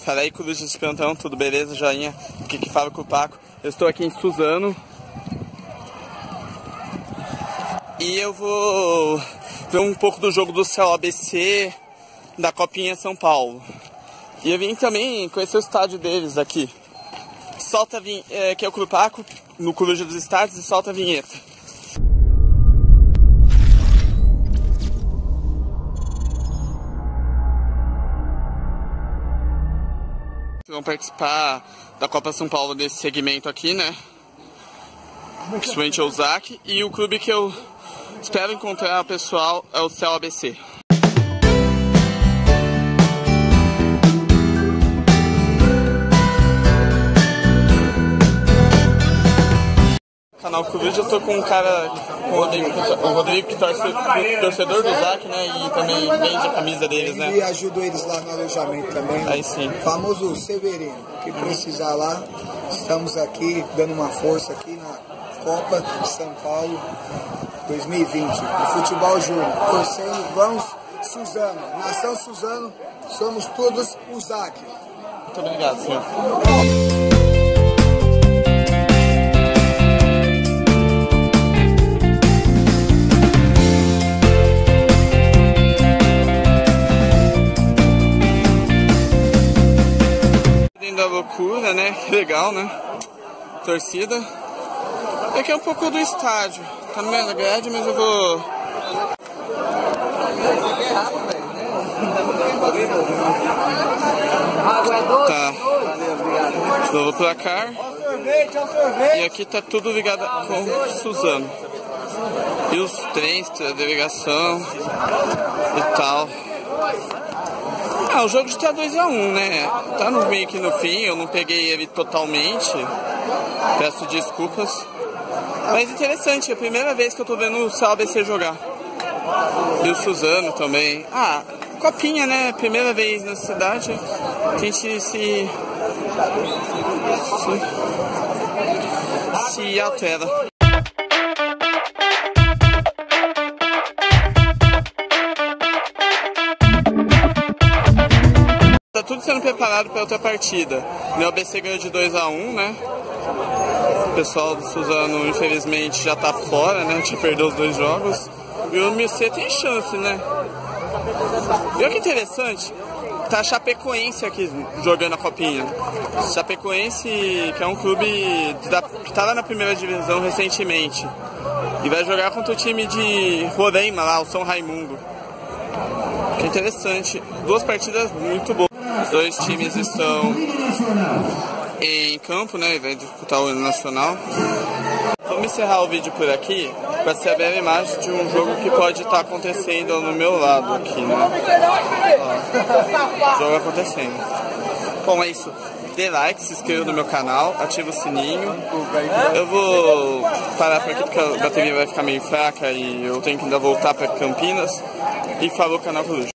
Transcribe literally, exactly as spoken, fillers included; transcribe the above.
Fala aí, Coruja de Plantão, tudo beleza? Joinha, aqui que fala com o Paco. Eu estou aqui em Suzano e eu vou ver um pouco do jogo do C A B C da Copinha São Paulo. E eu vim também conhecer o estádio deles aqui. Solta a vinheta, é, que é o Paco, no Coruja dos Estádios, e solta a vinheta. Vão participar da Copa São Paulo desse segmento aqui, né? Principalmente o Zac. E o clube que eu espero encontrar o pessoal é o C A B C. Canal Coruja, eu tô com um cara, com o Rodrigo, o Rodrigo que torce, torcedor do Zac, né? E também vende a camisa deles, né? E ajudo eles lá no alojamento também. Aí sim. Famoso Severino, que precisar lá, estamos aqui dando uma força aqui na Copa de São Paulo dois mil e vinte, no futebol júnior. Torcendo, vamos Suzano, Nação Suzano, somos todos o Zac. Muito obrigado, senhor. Da loucura, né? Que legal, né? Torcida. Aqui é um pouco do estádio. Tá no meio da grade, mas eu vou... Tá. Novo placar. E aqui tá tudo ligado com Suzano. E os trens, a delegação e tal. Ah, o jogo está dois a um, né? Tá no meio que no fim, eu não peguei ele totalmente. Peço desculpas. Mas interessante, é a primeira vez que eu tô vendo o C A B C jogar. E o Suzano também. Ah, Copinha, né? Primeira vez na cidade. A gente se... Se, se altera. Tá tudo sendo preparado para outra partida. O A B C ganhou de dois a um, né? O pessoal do Suzano, infelizmente, já tá fora, né? Já perdeu os dois jogos. E o M C tem chance, né? E olha que interessante, tá a Chapecoense aqui jogando a Copinha. Chapecoense, que é um clube da, que tá lá na primeira divisão recentemente. E vai jogar contra o time de Roraima lá, o São Raimundo. Que interessante. Duas partidas muito boas. Os dois times estão em campo, né? Vai disputar o nacional. Vamos encerrar o vídeo por aqui para saber a imagem de um jogo que pode estar acontecendo no meu lado aqui, né? Ó, jogo acontecendo. Bom, é isso. Dê like, se inscreva no meu canal, ativa o sininho. Eu vou parar por aqui porque a bateria vai ficar meio fraca e eu tenho que ainda voltar para Campinas. E falou, Canal Coruja.